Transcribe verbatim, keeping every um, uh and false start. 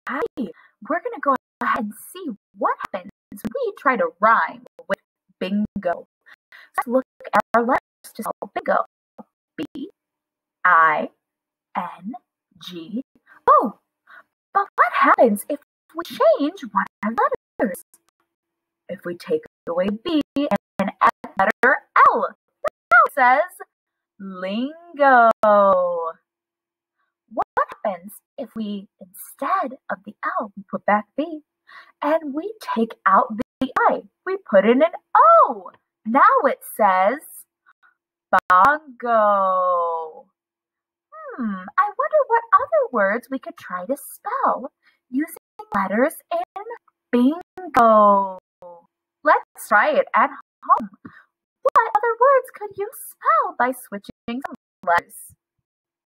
Okay, we're going to go ahead and see what happens when we try to rhyme with bingo. Let's look at our letters to spell bingo. B I N G O. But what happens if we change one of our letters? If we take away B and add the letter L, now it says lingo. What happens if we, instead of the L, we put back B, and we take out the I? We put in an O. Now it says bongo. Hmm, I wonder what other words we could try to spell using letters in bingo. Let's try it at home. What other words could you spell by switching some letters?